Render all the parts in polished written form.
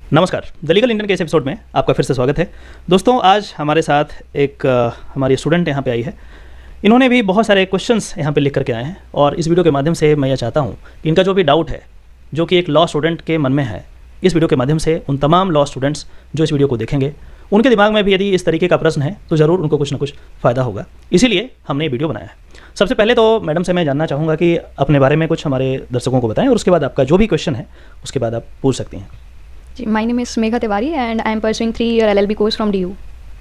नमस्कार, the legal Indian के इस एपिसोड में आपका फिर से स्वागत है। दोस्तों, आज हमारे साथ एक हमारी स्टूडेंट यहाँ पे आई है। इन्होंने भी बहुत सारे क्वेश्चंस यहाँ पे लिख करके आए हैं और इस वीडियो के माध्यम से मैं यह चाहता हूँ कि इनका जो भी डाउट है, जो कि एक लॉ स्टूडेंट के मन में है, इस वीडियो के माध्यम से उन तमाम लॉ स्टूडेंट्स जो इस वीडियो को देखेंगे, उनके दिमाग में भी यदि इस तरीके का प्रश्न है तो ज़रूर उनको कुछ ना कुछ फ़ायदा होगा। इसीलिए हमने ये वीडियो बनाया है। सबसे पहले तो मैडम से मैं जानना चाहूँगा कि अपने बारे में कुछ हमारे दर्शकों को बताएं और उसके बाद आपका जो भी क्वेश्चन है उसके बाद आप पूछ सकती हैं। My name is Megha Tiwari and I am pursuing 3-year LLB course from DU.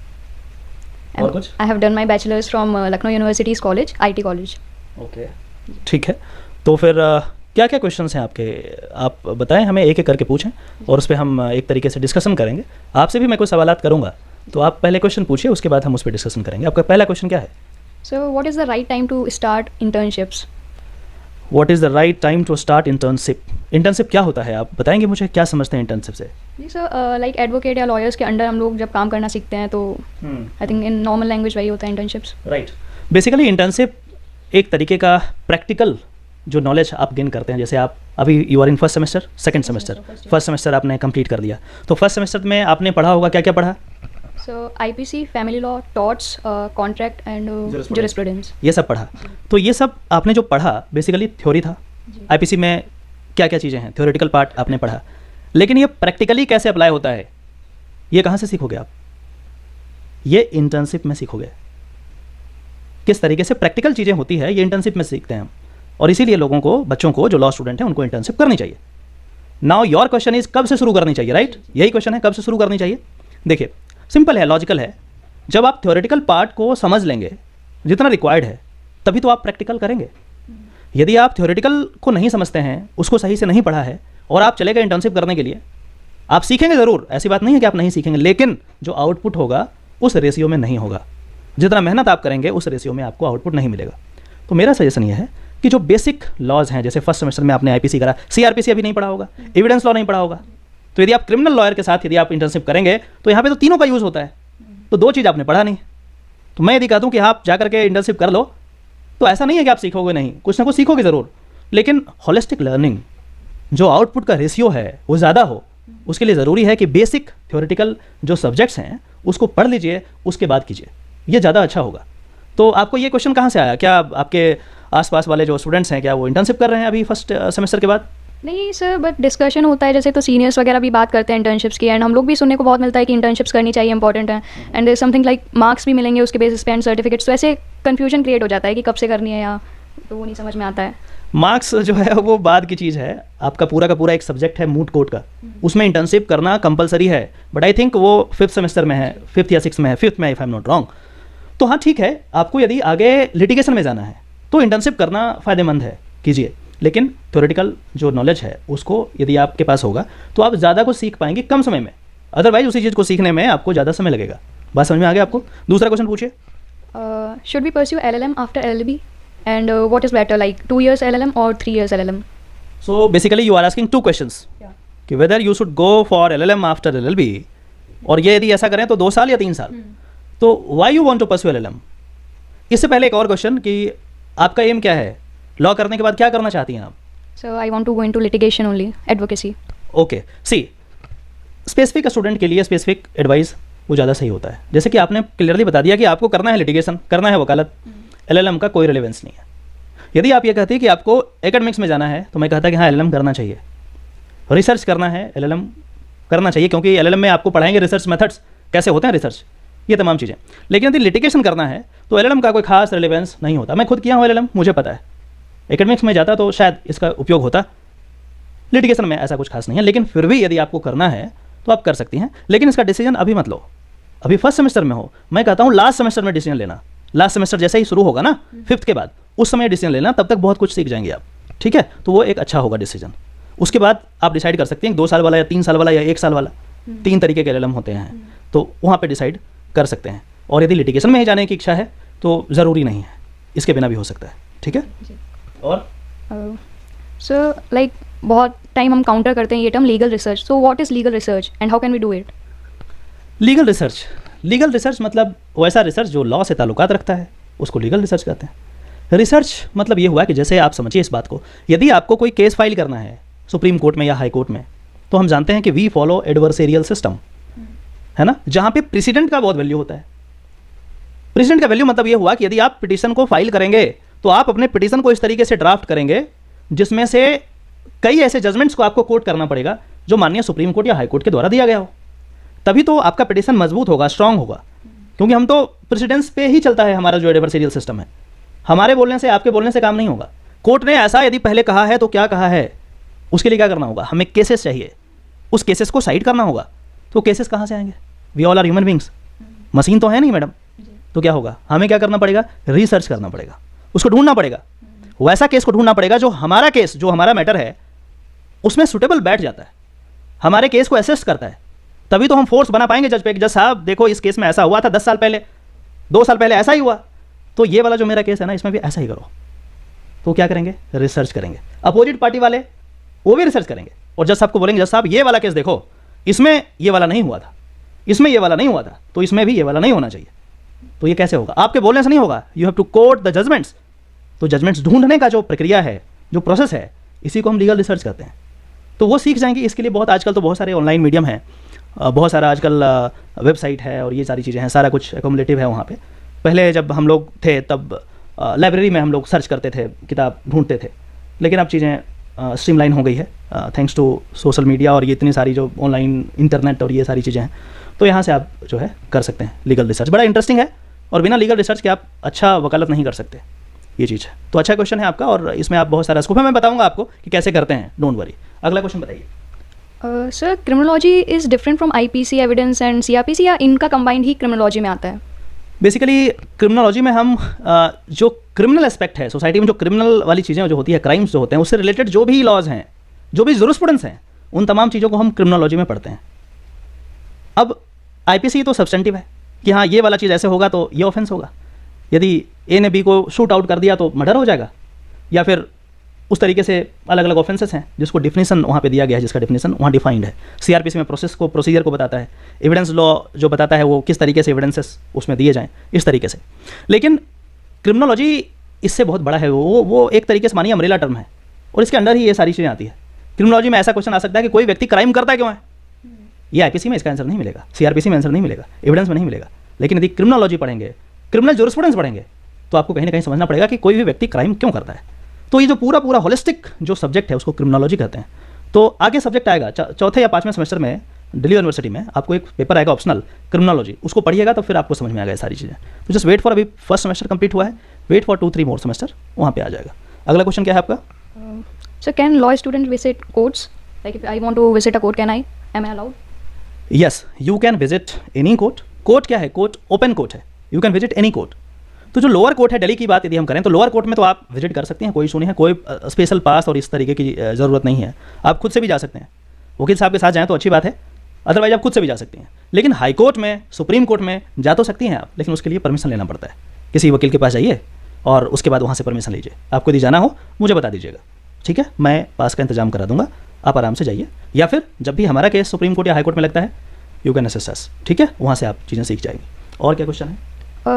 और कुछ? I have done my bachelor's from Lucknow University's college, IT college. Okay, ठीक है। तो फिर क्या क्या क्वेश्चंस हैं आपके, आप बताएं, हमें एक एक करके पूछें और उस पर हम एक तरीके से डिस्कशन करेंगे। आपसे भी मैं कुछ सवालात करूंगा, तो आप पहले क्वेश्चन पूछिए, उसके बाद हम उस पर डिस्कशन करेंगे। आपका पहला क्वेश्चन क्या है? So what is the right time to start internships? What is the right time to start internship? Internship क्या होता है, आप बताएंगे मुझे, क्या समझते हैं इंटर्नशिप से? जी सर, लाइक एडवोकेट या लॉयर्स के अंडर हम लोग जब काम करना सीखते हैं तो I think in normal language वही होता है इंटर्नशिप्स। राइट। बेसिकली इंटर्नशिप एक तरीके का प्रैक्टिकल जो नॉलेज आप गेन करते हैं। जैसे आप अभी you are in first semester, second semester, first semester आपने कंप्लीट कर लिया, तो फर्स्ट सेमेस्टर में आपने पढ़ा होगा, क्या क्या पढ़ा? So IPC, family law, torts, contract and jurisprudence. ये सब पढ़ा। तो ये सब आपने जो पढ़ा बेसिकली थ्योरी था। आईपीसी में क्या क्या चीज़ें हैं, थ्योरेटिकल पार्ट आपने पढ़ा, लेकिन ये प्रैक्टिकली कैसे अप्लाई होता है, ये कहाँ से सीखोगे आप? ये इंटर्नशिप में सीखोगे। किस तरीके से प्रैक्टिकल चीज़ें होती है, ये इंटर्नशिप में सीखते हैं हम। और इसीलिए लोगों को, बच्चों को, जो लॉ स्टूडेंट हैं, उनको इंटर्नशिप करनी चाहिए। नाउ योर क्वेश्चन इज कब से शुरू करनी चाहिए, राइट? यही क्वेश्चन है, कब से शुरू करनी चाहिए। देखिए, सिंपल है, लॉजिकल है। जब आप थ्योरेटिकल पार्ट को समझ लेंगे जितना रिक्वायर्ड है, तभी तो आप प्रैक्टिकल करेंगे। यदि आप थ्योरेटिकल को नहीं समझते हैं, उसको सही से नहीं पढ़ा है, और आप चले गए इंटर्नशिप करने के लिए, आप सीखेंगे ज़रूर, ऐसी बात नहीं है कि आप नहीं सीखेंगे, लेकिन जो आउटपुट होगा उस रेशियो में नहीं होगा। जितना मेहनत आप करेंगे उस रेशियो में आपको आउटपुट नहीं मिलेगा। तो मेरा सजेशन ये है कि जो बेसिक लॉज हैं, जैसे फर्स्ट सेमेस्टर में आपने आईपीसी करा, सीआरपीसी अभी नहीं पढ़ा होगा, एविडेंस लॉ नहीं पढ़ा होगा, तो यदि आप क्रिमिनल लॉयर के साथ यदि आप इंटर्नशिप करेंगे तो यहाँ पे तो तीनों का यूज़ होता है। तो दो चीज़ आपने पढ़ा नहीं। तो मैं यदि कह दूँ कि आप जा करके इंटर्नशिप कर लो, तो ऐसा नहीं है कि आप सीखोगे नहीं, कुछ ना कुछ सीखोगे ज़रूर, लेकिन होलिस्टिक लर्निंग, जो आउटपुट का रेशियो है वो ज़्यादा हो, उसके लिए ज़रूरी है कि बेसिक थ्योरेटिकल जो सब्जेक्ट्स हैं उसको पढ़ लीजिए, उसके बाद कीजिए, ये ज़्यादा अच्छा होगा। तो आपको ये क्वेश्चन कहाँ से आया? क्या आपके आसपास वाले जो स्टूडेंट्स हैं, क्या वो इंटर्नशिप कर रहे हैं अभी फर्स्ट सेमेस्टर के बाद? नहीं सर, बट डिस्कशन होता है, जैसे तो सीनियर्स वगैरह भी बात करते हैं इंटर्नशिप्स की, एंड हम लोग भी सुनने को बहुत मिलता है कि इंटर्नशिप्स करनी चाहिए, इंपॉर्टेंट है, and there something like marks भी मिलेंगे उसके बेसिस पे एंड सर्टिफिकेट्स। तो ऐसे कन्फ्यूजन क्रिएट हो जाता है कि कब से करनी है, या तो वो नहीं समझ में आता है। मार्क्स जो है वो बाद की चीज़ है। आपका पूरा का पूरा एक सब्जेक्ट है मूट कोर्ट का, उसमें इंटर्नशिप करना कंपलसरी है, बट आई थिंक वो फिफ्थ सेमेस्टर में है, फिफ्थ या सिक्स में है, फिफ्थ में, if I am not wrong. तो हाँ, ठीक है, आपको यदि आगे लिटिगेशन में जाना है तो इंटर्नशिप करना फ़ायदेमंद है, कीजिए, लेकिन थ्योरेटिकल जो नॉलेज है उसको यदि आपके पास होगा तो आप ज़्यादा कुछ सीख पाएंगे कम समय में। अदरवाइज उसी चीज़ को सीखने में आपको ज़्यादा समय लगेगा। बात समझ में आ गया आपको? दूसरा क्वेश्चन पूछिए। Should we pursue LLM after LLB and what is better, like 2 years LLM और 3 years LLM? So basically you are asking two questions कि whether you should go for LLM after LLB, और ये यदि ऐसा करें तो 2 साल या 3 साल, तो why you want to pursue LLM? इससे पहले एक और क्वेश्चन कि आपका एम क्या है, लॉ करने के बाद क्या करना चाहती हैं आप? So I want to go into litigation only, advocacy. Okay, see, specific student के लिए स्पेसिफिक एडवाइस वो ज़्यादा सही होता है। जैसे कि आपने क्लियरली बता दिया कि आपको करना है लिटिगेशन, करना है वकालत, LLM का कोई रिलेवेंस नहीं है। यदि आप ये कहते हैं कि आपको एकेडमिक्स में जाना है, तो मैं कहता कि हाँ, LLM करना चाहिए, रिसर्च करना है, LLM करना चाहिए, क्योंकि LLM में आपको पढ़ाएंगे रिसर्च मेथड्स, कैसे होते हैं रिसर्च, ये तमाम चीज़ें। लेकिन यदि लिटिगेशन करना है तो LLM का कोई खास रिलेवेंस नहीं होता। मैं खुद किया हूँ LLM, मुझे पता है। एकेडमिक्स में जाता तो शायद इसका उपयोग होता, लिटिगेशन में ऐसा कुछ खास नहीं है, लेकिन फिर भी यदि आपको करना है तो आप कर सकती हैं, लेकिन इसका डिसीजन अभी मत लो। अभी फर्स्ट सेमेस्टर में हो, मैं कहता हूँ लास्ट सेमेस्टर में डिसीजन लेना। लास्ट सेमेस्टर जैसे ही शुरू होगा ना, फिफ्थ के बाद, उस समय डिसीजन लेना, तब तक बहुत कुछ सीख जाएंगे आप, ठीक है? तो वो एक अच्छा होगा डिसीजन। उसके बाद आप डिसाइड कर सकते हैं 2 साल वाला या 3 साल वाला या 1 साल वाला, 3 तरीके के LLM होते हैं, तो वहाँ पर डिसाइड कर सकते हैं। और यदि लिटिगेशन में ही जाने की इच्छा है तो ज़रूरी नहीं है, इसके बिना भी हो सकता है, ठीक है? और सो लाइक बहुत टाइम हम काउंटर करते हैं ये term legal research. So what is legal research and how can we do it? Legal research मतलब वैसा रिसर्च जो लॉ से ताल्लुकात रखता है, उसको लीगल रिसर्च कहते हैं। रिसर्च मतलब ये हुआ कि जैसे आप समझिए इस बात को, यदि आपको कोई केस फाइल करना है सुप्रीम कोर्ट में या हाई कोर्ट में, तो हम जानते हैं कि वी फॉलो एडवर्सेरियल सिस्टम, है ना, जहाँ पे प्रेसिडेंट का बहुत वैल्यू होता है। प्रेसिडेंट का वैल्यू मतलब ये हुआ कि यदि आप पिटीशन को फाइल करेंगे तो आप अपने पिटीशन को इस तरीके से ड्राफ्ट करेंगे जिसमें से कई ऐसे जजमेंट्स को आपको कोट करना पड़ेगा जो माननीय सुप्रीम कोर्ट या हाई कोर्ट के द्वारा दिया गया हो, तभी तो आपका पिटीशन मजबूत होगा, स्ट्रांग होगा। क्योंकि हम तो प्रेसिडेंट्स पे ही चलता है हमारा जो एडवर्सेरियल सिस्टम है, हमारे बोलने से, आपके बोलने से काम नहीं होगा। कोर्ट ने ऐसा यदि पहले कहा है तो क्या कहा है, उसके लिए क्या करना होगा, हमें केसेस चाहिए, उस केसेस को साइड करना होगा। तो केसेस कहाँ से आएंगे, we all are human beings, machine तो है नहीं मैडम। तो क्या होगा, हमें क्या करना पड़ेगा, रिसर्च करना पड़ेगा, उसको ढूंढना पड़ेगा, वैसा केस को ढूंढना पड़ेगा जो हमारा केस, जो हमारा मैटर है उसमें सुटेबल बैठ जाता है, हमारे केस को असेस्ट करता है। तभी तो हम फोर्स बना पाएंगे जज पे, जज साहब देखो इस केस में ऐसा हुआ था 10 साल पहले, 2 साल पहले ऐसा ही हुआ, तो ये वाला जो मेरा केस है ना इसमें भी ऐसा ही करो। तो क्या करेंगे, रिसर्च करेंगे। अपोजिट पार्टी वाले वो भी रिसर्च करेंगे और जज साहब को बोलेंगे, जज साहब ये वाला केस देखो, इसमें ये वाला नहीं हुआ था, इसमें ये वाला नहीं हुआ था, तो इसमें भी ये वाला नहीं होना चाहिए। तो ये कैसे होगा, आपके बोलने से नहीं होगा, you have to quote the judgments. तो जजमेंट्स ढूंढने का जो प्रक्रिया है, जो प्रोसेस है, इसी को हम लीगल रिसर्च करते हैं। तो वो सीख जाएंगे। इसके लिए बहुत आजकल तो बहुत सारे ऑनलाइन मीडियम हैं, बहुत सारा आजकल वेबसाइट है और ये सारी चीज़ें हैं, सारा कुछ एकोमोडेटिव है वहाँ पे। पहले जब हम लोग थे तब लाइब्रेरी में हम लोग सर्च करते थे, किताब ढूंढते थे, लेकिन अब चीज़ें स्ट्रीमलाइन हो गई है थैंक्स टू सोशल मीडिया और ये इतनी सारी जो ऑनलाइन इंटरनेट और ये सारी चीज़ें हैं। तो यहाँ से आप जो है कर सकते हैं लीगल रिसर्च, बड़ा इंटरेस्टिंग है और बिना लीगल रिसर्च के आप अच्छा वकालत नहीं कर सकते, ये चीज़ है। तो अच्छा क्वेश्चन है आपका और इसमें आप बहुत सारा स्कोप है, मैं बताऊँगा आपको कि कैसे करते हैं, डोंट वरी। अगला क्वेश्चन बताइए। Sir criminology is different from IPC evidence and CrPC, या इनका कंबाइंड ही क्रिमिनोलॉजी में आता है? बेसिकली क्रिमिनोलॉजी में हम जो क्रिमिनल एस्पेक्ट है सोसाइटी में, जो क्रिमिनल वाली चीज़ें जो होती है, क्राइम्स जो होते हैं, उससे रिलेटेड जो भी लॉज हैं, जो भी जुरिस्प्रूडेंस हैं, उन तमाम चीज़ों को हम क्रिमिनोलॉजी में पढ़ते हैं। अब आईपीसी तो सब्सटेंटिव है कि हाँ ये वाला चीज़ ऐसे होगा तो ये ऑफेंस होगा, यदि ए ने बी को शूट आउट कर दिया तो मर्डर हो जाएगा, या फिर उस तरीके से अलग अलग ऑफेंसेस हैं जिसको डिफिनेशन वहाँ पे दिया गया है, जिसका डिफिनेशन वहाँ डिफाइंड है। सीआरपीसी में प्रोसेस को, प्रोसीजर को बताता है, एविडेंस लॉ जो बताता है वो किस तरीके से एविडेंसेस उसमें दिए जाएं, इस तरीके से। लेकिन क्रिमिनोलॉजी इससे बहुत बड़ा है, वो एक तरीके से मानिए अम्ब्रेला टर्म है और इसके अंडर ही ये सारी चीज़ें आती है। क्रिमिनोलॉजी में ऐसा क्वेश्चन आ सकता है कि कोई व्यक्ति क्राइम करता क्यों है, ये आईपीसी में इसका आंसर नहीं मिलेगा, सीआरपीसी में आंसर नहीं मिलेगा, एविडेंस में नहीं मिलेगा। लेकिन यदि क्रिमिनोलॉजी पढ़ेंगे, क्रिमिनल जुरिस्प्रूडेंस पढ़ेंगे, तो आपको कहीं ना कहीं समझना पड़ेगा कि कोई भी व्यक्ति क्राइम क्यों करता है। तो ये जो पूरा होलिस्टिक जो सब्जेक्ट है उसको क्रिमिनोलॉजी कहते हैं। तो आगे सब्जेक्ट आएगा चौथे या 5वें सेमेस्टर में दिल्ली यूनिवर्सिटी में आपको एक पेपर आएगा ऑप्शनल, क्रिमिनोलॉजी, उसको पढ़िएगा तो फिर आपको समझ में आएगा ये सारी चीज़ें। तो जस्ट वेट फॉर, अभी फर्स्ट सेमेस्टर कंप्लीट हुआ है, वेट फॉर 2-3 मोर सेमेस्टर, वहाँ पे आ जाएगा। अगला क्वेश्चन क्या है आपका? Sir can law student visit courts, like if I want to visit a court, can I, am I allowed? Yes, you can visit any court. Court क्या है, court open court है, you can visit any court. तो जो lower court है दिल्ली की बात यदि हम करें तो लोअर कोर्ट में तो आप विजिट कर सकते हैं, कोई इशू नहीं है, कोई स्पेशल पास और इस तरीके की ज़रूरत नहीं है, आप खुद से भी जा सकते हैं। वकील साहब के साथ जाएँ तो अच्छी बात है, अदरवाइज आप खुद से भी जा सकते हैं। लेकिन हाई कोर्ट में, सुप्रीम कोर्ट में जा तो सकती हैं आप, लेकिन उसके लिए परमिशन लेना पड़ता है। किसी वकील के पास जाइए और उसके बाद वहाँ से परमिशन लीजिए। आपको यदि जाना हो मुझे बता दीजिएगा, ठीक है, मैं पास का इंतजाम करा दूंगा, आप आराम से जाइए। या फिर जब भी हमारा केस सुप्रीम कोर्ट या हाई कोर्ट में लगता है, यू कैन असिस्ट अस, ठीक है, वहाँ से आप चीज़ें सीख जाएंगे। और क्या क्वेश्चन है?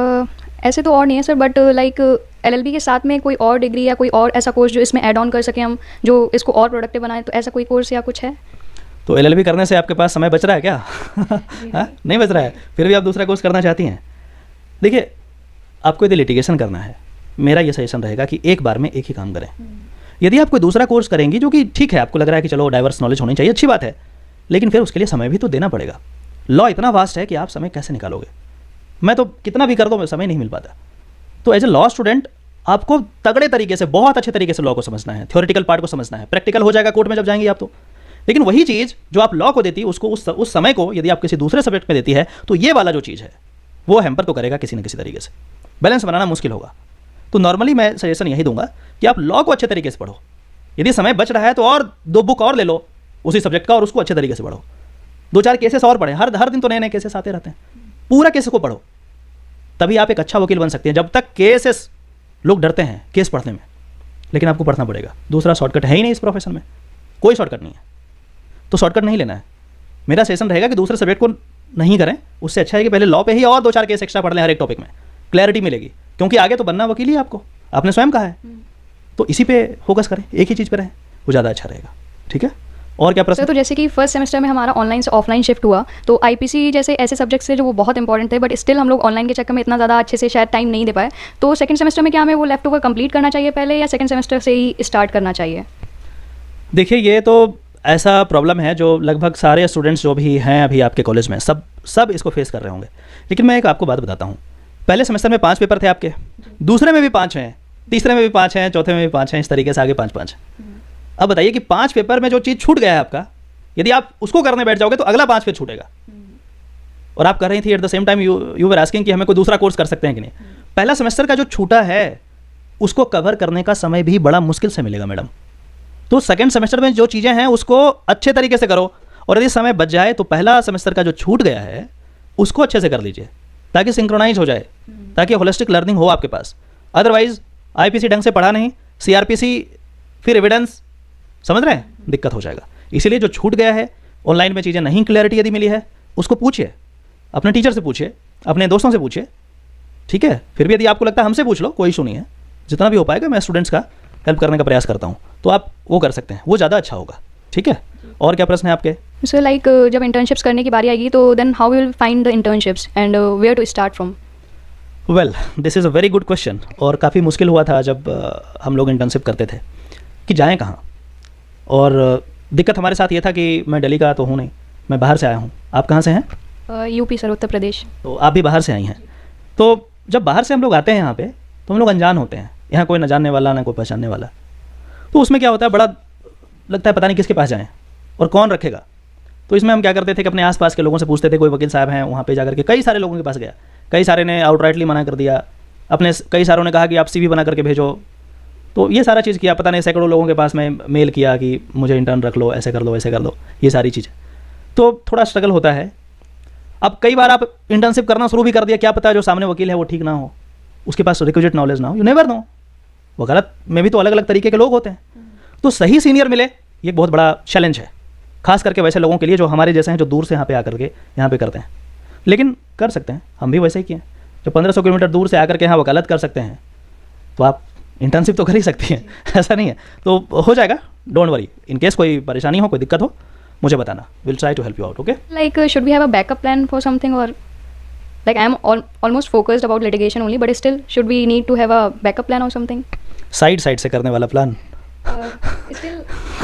ऐसे तो और नहीं है सर, बट लाइक एलएलबी के साथ में कोई और डिग्री या कोई और ऐसा कोर्स जो इसमें ऐड ऑन कर सके हम, जो इसको और प्रोडक्टिव बनाए, तो ऐसा कोई कोर्स या कुछ है? तो एलएलबी करने से आपके पास समय बच रहा है क्या? नहीं बच रहा है, फिर भी आप दूसरा कोर्स करना चाहती हैं? देखिए, आपको यदि लिटिगेशन करना है, मेरा ये सजेशन रहेगा कि एक बार में एक ही काम करें। यदि आप कोई दूसरा कोर्स करेंगी जो कि ठीक है, आपको लग रहा है कि चलो डाइवर्स नॉलेज होनी चाहिए, अच्छी बात है, लेकिन फिर उसके लिए समय भी तो देना पड़ेगा। लॉ इतना वास्ट है कि आप समय कैसे निकालोगे? मैं तो कितना भी कर दो, समय नहीं मिल पाता। तो एज ए लॉ स्टूडेंट आपको तगड़े तरीके से, बहुत अच्छे तरीके से लॉ को समझना है, थ्योरेटिकल पार्ट को समझना है, प्रैक्टिकल हो जाएगा कोर्ट में जब जाएंगे आप तो। लेकिन वही चीज़ जो आप लॉ को देती है, उसको उस समय को यदि आप किसी दूसरे सब्जेक्ट में देती है, तो ये वाला जो चीज़ है वो हैम्पर तो करेगा किसी न किसी तरीके से, बैलेंस बनाना मुश्किल होगा। तो नॉर्मली मैं सजेशन यही दूंगा कि आप लॉ को अच्छे तरीके से पढ़ो। यदि समय बच रहा है तो और 2 बुक और ले लो उसी सब्जेक्ट का और उसको अच्छे तरीके से पढ़ो। 2-4 केसेस और पढ़ें, हर दिन तो नए नए केसेस आते रहते हैं, पूरा केस को पढ़ो, तभी आप एक अच्छा वकील बन सकते हैं। जब तक केसेस, लोग डरते हैं केस पढ़ने में, लेकिन आपको पढ़ना पड़ेगा। दूसरा शॉर्टकट है ही नहीं इस प्रोफेशन में, कोई शॉर्टकट नहीं है, तो शॉर्टकट नहीं लेना है। मेरा सेशन रहेगा कि दूसरे सब्जेक्ट को नहीं करें, उससे अच्छा है कि पहले लॉ पे ही और 2-4 केस एक्स्ट्रा पढ़ लें, हर एक टॉपिक में क्लैरिटी मिलेगी, क्योंकि आगे तो बनना वकील ही आपको, आपने स्वयं कहा है। तो इसी पे फोकस करें, एक ही चीज़ पे रहें, वो ज़्यादा अच्छा रहेगा, ठीक है। और क्या प्रश्न? तो जैसे कि फर्स्ट सेमेस्टर में हमारा ऑनलाइन से ऑफलाइन शिफ्ट हुआ, तो आईपीसी जैसे ऐसे सब्जेक्ट्स थे जो वो बहुत इंपॉर्टेंट थे, बट स्टिल हम लोग ऑनलाइन के चक्कर में इतना ज़्यादा अच्छे से शायद टाइम नहीं दे पाए। तो सेकंड सेमेस्टर में क्या हमें वो लेफ्ट ओवर कंप्लीट करना चाहिए पहले, या सेकंड सेमेस्टर से ही स्टार्ट करना चाहिए? देखिए, ये तो ऐसा प्रॉब्लम है जो लगभग सारे स्टूडेंट्स जो भी हैं अभी आपके कॉलेज में सब इसको फेस कर रहे होंगे। लेकिन मैं एक आपको बात बताता हूँ, पहले सेमेस्टर में 5 पेपर थे आपके, दूसरे में भी 5 हैं, तीसरे में भी 5 हैं, चौथे में भी 5 हैं, इस तरीके से आगे 5-5। अब बताइए कि 5 पेपर में जो चीज़ छूट गया है आपका, यदि आप उसको करने बैठ जाओगे तो अगला 5 पे छूटेगा। और आप कर रही थी at the same time you were asking कि हमें कोई दूसरा कोर्स कर सकते हैं कि नहीं। पहला सेमेस्टर का जो छूटा है उसको कवर करने का समय भी बड़ा मुश्किल से मिलेगा मैडम। तो सेकेंड सेमेस्टर में जो चीज़ें हैं उसको अच्छे तरीके से करो, और यदि समय बच जाए तो पहला सेमेस्टर का जो छूट गया है उसको अच्छे से कर लीजिए, ताकि सिंक्रोनाइज हो जाए, ताकि होलिस्टिक लर्निंग हो आपके पास। अदरवाइज आईपीसी ढंग से पढ़ा नहीं, सीआरपीसी, फिर एविडेंस, समझ रहे हैं, दिक्कत हो जाएगा। इसीलिए जो छूट गया है, ऑनलाइन में चीज़ें नहीं क्लैरिटी यदि मिली है, उसको पूछिए, अपने टीचर से पूछिए, अपने दोस्तों से पूछिए, ठीक है। फिर भी यदि आपको लगता है हमसे पूछ लो, कोई इशू नहीं है, जितना भी हो पाएगा मैं स्टूडेंट्स का हेल्प करने का प्रयास करता हूँ, तो आप वो कर सकते हैं, वो ज़्यादा अच्छा होगा, ठीक है। और क्या प्रश्न है आपके? सो लाइक जब इंटर्नशिप्स करने की बारी आएगी तो then how will find the internships and where to start from? Well, this is a very good question, और काफ़ी मुश्किल हुआ था जब हम लोग इंटर्नशिप करते थे कि जाएँ कहाँ। और दिक्कत हमारे साथ ये था कि मैं दिल्ली का तो हूँ नहीं, मैं बाहर से आया हूँ। आप कहाँ से हैं? UP sir, Uttar Pradesh. तो आप भी बाहर से आई हैं। तो जब बाहर से हम लोग आते हैं यहाँ पे, तो हम लोग अनजान होते हैं, यहाँ कोई न जानने वाला ना कोई पहचानने वाला। तो उसमें क्या होता है, बड़ा लगता है पता नहीं किसके पास जाएँ और कौन रखेगा। तो इसमें हम क्या करते थे कि अपने आसपास के लोगों से पूछते थे, कोई वकील साहब हैं वहाँ पे जाकर के। कई सारे लोगों के पास गया, कई सारे ने आउटराइटली मना कर दिया, कई सारों ने कहा कि आप CV बना करके भेजो। तो ये सारा चीज़ किया, पता नहीं सैकड़ों लोगों के पास में मेल किया कि मुझे इंटर्न रख लो, ऐसे कर लो, ऐसे कर लो, ये सारी चीज़ें। तो थोड़ा स्ट्रगल होता है। अब कई बार आप इंटर्नशिप करना शुरू भी कर दिया, क्या पता जो सामने वकील है वो ठीक ना हो, उसके पास रिक्विजिट नॉलेज ना हो, यू नेवर नो, वो गलत में भी तो अलग अलग तरीके के लोग होते हैं। तो सही सीनियर मिले, ये बहुत बड़ा चैलेंज है, खास करके वैसे लोगों के लिए जो हमारे जैसे हैं, जो दूर से यहाँ पे आकर के यहाँ पे करते हैं। लेकिन कर सकते हैं, हम भी वैसे ही किए। जो 1500 किलोमीटर दूर से आकर के यहाँ वकालत कर सकते हैं, तो आप इंटर्नशिप तो कर ही सकती हैं, ऐसा नहीं है। तो हो जाएगा, डोंट वरी। इन केस कोई परेशानी हो, कोई दिक्कत हो, मुझे बताना, will try to help you out, okay. Like should we have a backup plan for something, और like I am almost focused about litigation only, but still should we need to have a backup plan or something? Side से करने वाला plan. Still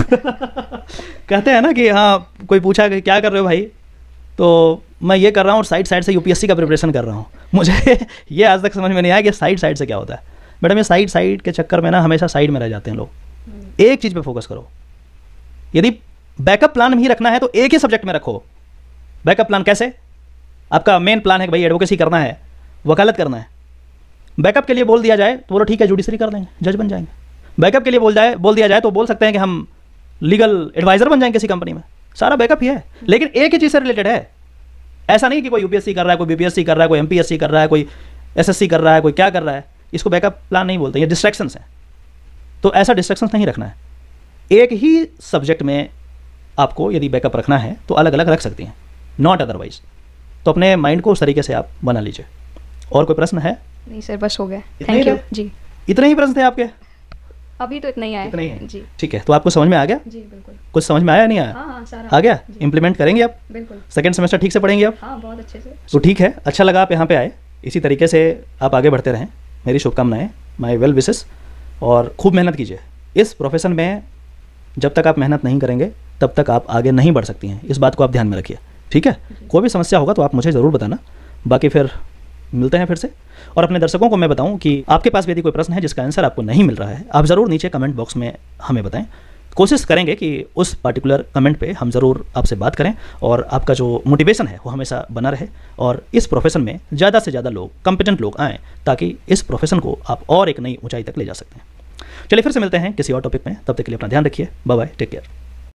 कहते हैं ना कि हाँ, कोई पूछा कि क्या कर रहे हो भाई, तो मैं ये कर रहा हूँ और साइड से UPSC का प्रिपरेशन कर रहा हूँ। मुझे ये आज तक समझ में नहीं आया कि साइड से क्या होता है। मैडम, ये साइड के चक्कर में ना हमेशा साइड में रह जाते हैं लोग। एक चीज़ पे फोकस करो। यदि बैकअप प्लान भी रखना है तो एक ही सब्जेक्ट में रखो। बैकअप प्लान कैसे? आपका मेन प्लान है कि भाई एडवोकेसी करना है, वकालत करना है। बैकअप के लिए बोल दिया जाए तो बोलो ठीक है, जुडिशरी कर लेंगे, जज बन जाएंगे। बैकअप के लिए बोल दिया जाए तो बोल सकते हैं कि हम लीगल एडवाइज़र बन जाएंगे किसी कंपनी में। सारा बैकअप ही है, लेकिन एक ही चीज़ से रिलेटेड है। ऐसा नहीं कि कोई UPSC कर रहा है, कोई BPSC कर रहा है, कोई MPSC कर रहा है, कोई SSC कर रहा है, कोई क्या कर रहा है। इसको बैकअप प्लान नहीं बोलते, ये डिस्ट्रैक्शंस हैं। तो ऐसा डिस्ट्रैक्शंस नहीं रखना है। एक ही सब्जेक्ट में आपको यदि बैकअप रखना है तो अलग अलग रख सकती हैं, नॉट अदरवाइज। तो अपने माइंड को उस तरीके से आप बना लीजिए। और कोई प्रश्न है? नहीं सर, बस हो गया, थैंक यू जी। इतने ही प्रश्न थे आपके? अभी तो इतना ही आया। इतना ही है जी, ठीक है। तो आपको समझ में आ गया? जी बिल्कुल। कुछ समझ में आया नहीं आया? हाँ सारा आ गया। इम्प्लीमेंट करेंगे आप? बिल्कुल। सेकेंड सेमेस्टर ठीक से पढ़ेंगे आप? हाँ, बहुत अच्छे से। तो ठीक है, अच्छा लगा आप यहाँ पे आए। इसी तरीके से आप आगे बढ़ते रहें, मेरी शुभकामनाएं, माय वेल विशेस। और खूब मेहनत कीजिए। इस प्रोफेशन में जब तक आप मेहनत नहीं करेंगे तब तक आप आगे नहीं बढ़ सकती हैं। इस बात को आप ध्यान में रखिए, ठीक है। कोई भी समस्या होगा तो आप मुझे ज़रूर बताना। बाकी फिर मिलते हैं फिर से। और अपने दर्शकों को मैं बताऊं कि आपके पास भी यदि कोई प्रश्न है जिसका आंसर आपको नहीं मिल रहा है, आप ज़रूर नीचे कमेंट बॉक्स में हमें बताएं। कोशिश करेंगे कि उस पर्टिकुलर कमेंट पे हम ज़रूर आपसे बात करें और आपका जो मोटिवेशन है वो हमेशा बना रहे और इस प्रोफेशन में ज़्यादा से ज़्यादा लोग, कॉम्पिटेंट लोग आएँ, ताकि इस प्रोफेशन को आप और एक नई ऊंचाई तक ले जा सकते हैं। चलिए फिर से मिलते हैं किसी और टॉपिक में। तब तक के लिए अपना ध्यान रखिए। Bye bye, take care.